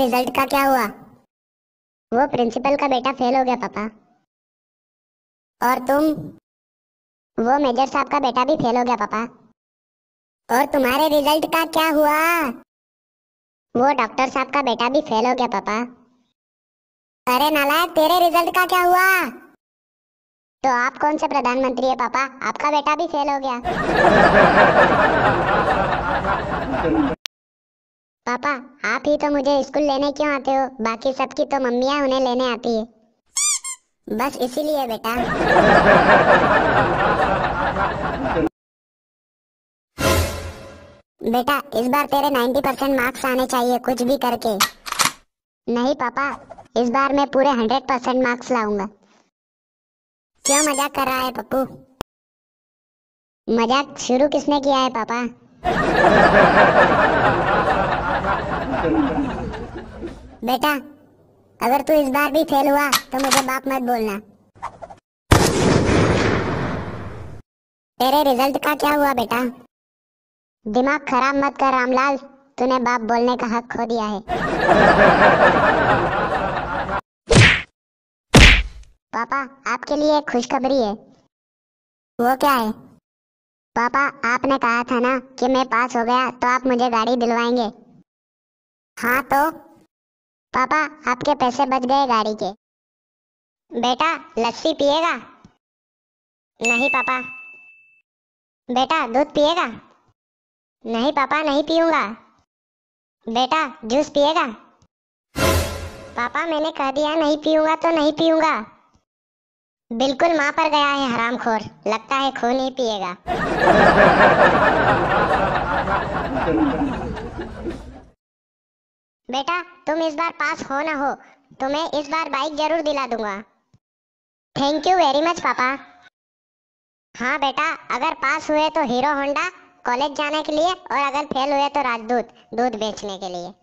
Result का क्या हुआ? वो प्रिंसिपल का बेटा फेल हो गया पापा। और तुम? वो मेजर साहब का बेटा भी फेल हो गया पापा। और तुम्हारे रिजल्ट का क्या हुआ? वो डॉक्टर साहब का बेटा भी फेल हो गया पापा। अरे नालायक, तेरे रिजल्ट का क्या हुआ? तो आप कौन से प्रधानमंत्री है पापा? आपका बेटा भी फेल हो गया। पापा, आप ही तो मुझे स्कूल लेने क्यों आते हो? बाकी सबकी तो मम्मियाँ उन्हें लेने आती है। बस इसीलिए बेटा। बेटा, इस बार तेरे 90% मार्क्स आने चाहिए कुछ भी करके। नहीं पापा, इस बार मैं पूरे 100% मार्क्स लाऊंगा। क्यों मजाक कर रहा है पप्पू? मजाक शुरू किसने किया है पापा? बेटा, अगर तू इस बार भी फेल हुआ तो मुझे बाप मत बोलना। तेरे रिजल्ट का क्या हुआ बेटा? दिमाग खराब मत कर रामलाल, तूने बाप बोलने का हक खो दिया है। पापा, आपके लिए एक खुशखबरी है। वो क्या है? पापा, आपने कहा था ना कि मैं पास हो गया तो आप मुझे गाड़ी दिलवाएंगे। हाँ तो? पापा, आपके पैसे बच गए गाड़ी के। बेटा, लस्सी पिएगा? नहीं पापा। बेटा, दूध पिएगा? नहीं पापा, नहीं पीऊंगा। बेटा, जूस पिएगा? पापा, मैंने कह दिया नहीं पीऊंगा तो नहीं पीऊंगा। बिल्कुल माँ पर गया है हरामखोर, लगता है खून ही पिएगा। बेटा, तुम इस बार पास हो ना हो, तुम्हें इस बार बाइक जरूर दिला दूंगा। थैंक यू वेरी मच पापा। हाँ बेटा, अगर पास हुए तो हीरो होंडा कॉलेज जाने के लिए, और अगर फेल हुए तो राजदूत दूध बेचने के लिए।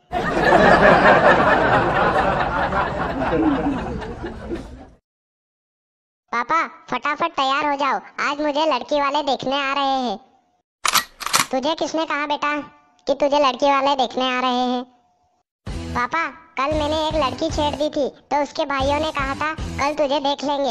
पापा, फटाफट तैयार हो जाओ, आज मुझे लड़की वाले देखने आ रहे हैं। तुझे किसने कहा बेटा कि तुझे लड़की वाले देखने आ रहे हैं? पापा, कल मैंने एक लड़की छेड़ दी थी तो उसके भाइयों ने कहा था कल तुझे देख लेंगे।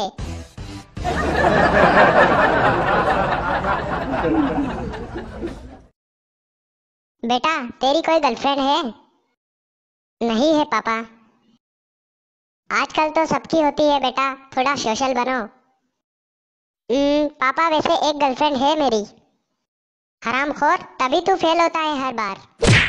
बेटा, तेरी कोई गर्लफ्रेंड है? नहीं है पापा। आजकल तो सबकी होती है बेटा, थोड़ा सोशल बनो। पापा, वैसे एक गर्लफ्रेंड है मेरी। हरामखोर, तभी तू फेल होता है हर बार।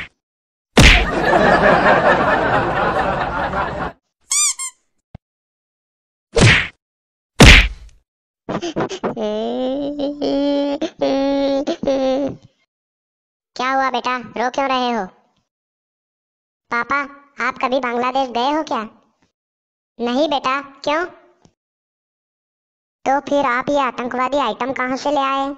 क्या हुआ बेटा, रो क्यों रहे हो? पापा, आप कभी बांग्लादेश गए हो क्या? नहीं बेटा, क्यों? तो फिर आप ये आतंकवादी आइटम कहाँ से ले आए?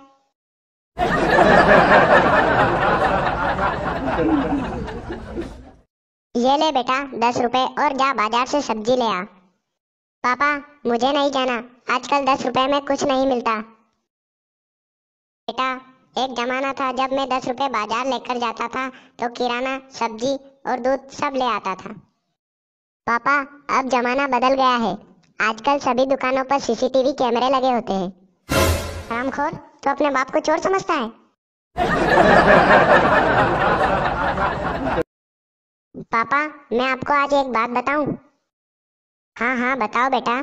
ये ले बेटा 10 रुपए, और जा बाजार से सब्जी ले आ। पापा, मुझे नहीं जाना, आजकल 10 रुपए में कुछ नहीं मिलता। बेटा, एक जमाना था जब मैं 10 रुपए बाजार लेकर जाता था तो किराना, सब्जी और दूध सब ले आता था। पापा, अब जमाना बदल गया है, आजकल सभी दुकानों पर सीसीटीवी कैमरे लगे होते हैं। हरामखोर, तो अपने बाप को चोर समझता है? पापा, मैं आपको आज एक बात बताऊं? हाँ हाँ बताओ बेटा।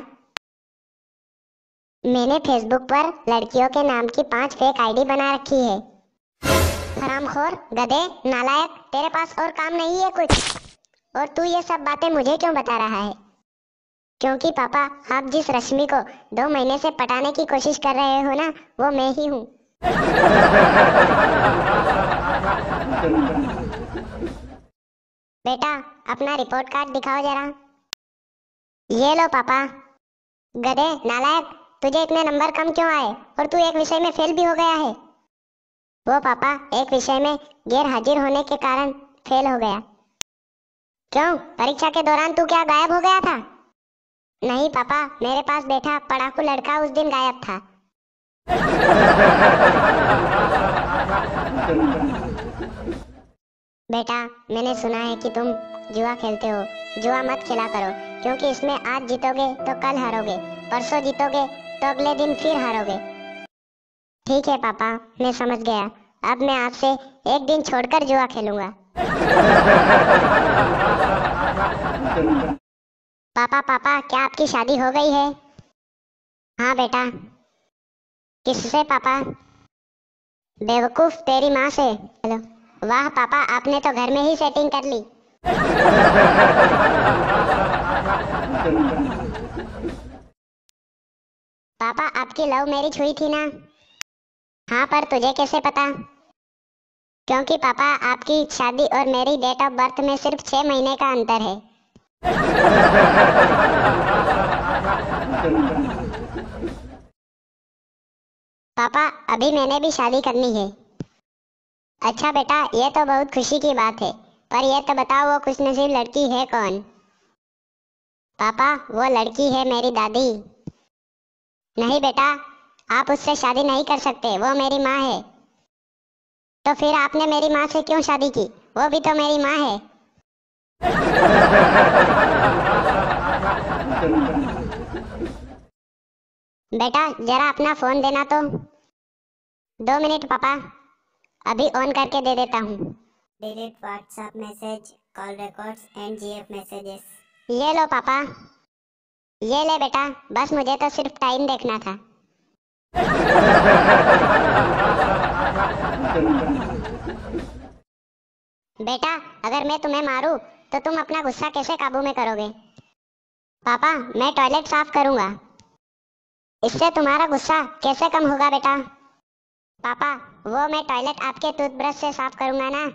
मैंने फेसबुक पर लड़कियों के नाम की 5 फेक आईडी बना रखी है। हरामखोर, गधे, नालायक, तेरे पास और काम नहीं है कुछ? और तू ये सब बातें मुझे क्यों बता रहा है? क्योंकि पापा, आप जिस रश्मि को 2 महीने से पटाने की कोशिश कर रहे हो ना, वो मैं ही हूँ। बेटा, अपना रिपोर्ट कार्ड दिखाओ जरा। ये लो पापा। गधे, नालायक, तुझे इतने नंबर कम क्यों आए, और तू एक विषय में फेल भी हो गया है? वो पापा, एक विषय में गैर हाजिर होने के कारण फेल हो गया। क्यों, परीक्षा के दौरान तू क्या गायब हो गया था? नहीं पापा, मेरे पास बैठा पढ़ाकू लड़का उस दिन गायब था। बेटा, मैंने सुना है कि तुम जुआ खेलते हो। जुआ मत खेला करो, क्योंकि इसमें आज जीतोगे तो कल हारोगे, परसों जीतोगे तो अगले दिन फिर हारोगे। ठीक है पापा, मैं समझ गया। अब मैं आपसे एक दिन छोड़कर जुआ खेलूंगा। पापा पापा, क्या आपकी शादी हो गई है? हाँ बेटा। किससे पापा? बेवकूफ, तेरी माँ से। हेलो। वाह पापा, आपने तो घर में ही सेटिंग कर ली। पापा, आपकी लव मैरिज हुई थी ना? हाँ, पर तुझे कैसे पता? क्योंकि पापा, आपकी शादी और मेरी डेट ऑफ बर्थ में सिर्फ 6 महीने का अंतर है। पापा, अभी मैंने भी शादी करनी है। अच्छा बेटा, ये तो बहुत खुशी की बात है, पर ये तो बताओ वो खुशनसीब लड़की है कौन? पापा, वो लड़की है मेरी दादी। नहीं बेटा, आप उससे शादी नहीं कर सकते, वो मेरी माँ है। तो फिर आपने मेरी माँ से क्यों शादी की? वो भी तो मेरी माँ है। बेटा, जरा अपना फोन देना तो। 2 मिनट पापा, अभी ऑन करके दे देता हूँ। Delete WhatsApp message, call records and GF messages. ये लो पापा। ये ले बेटा, बस मुझे तो सिर्फ टाइम देखना था। बेटा, अगर मैं तुम्हें मारूं तो तुम अपना गुस्सा कैसे काबू में करोगे? पापा, मैं टॉयलेट साफ करूंगा। इससे तुम्हारा गुस्सा कैसे कम होगा बेटा? पापा, वो मैं टॉयलेट आपके टूथब्रश से साफ करूंगा ना।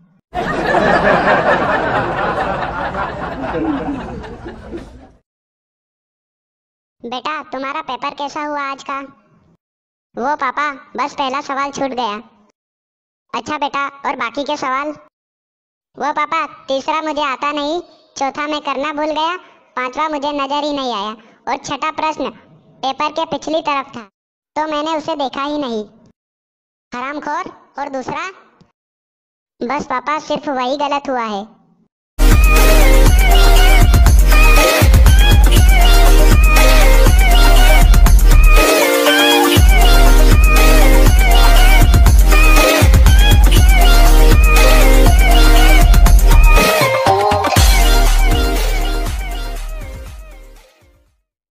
बेटा, तुम्हारा पेपर कैसा हुआ आज का? वो पापा, बस पहला सवाल छूट गया। अच्छा बेटा, और बाकी के सवाल? वो पापा, तीसरा मुझे आता नहीं, चौथा मैं करना भूल गया, पांचवा मुझे नजर ही नहीं आया, और छठा प्रश्न पेपर के पिछली तरफ था, तो मैंने उसे देखा ही नहीं। हरामखोर। और दूसरा? बस पापा, सिर्फ वही गलत हुआ है।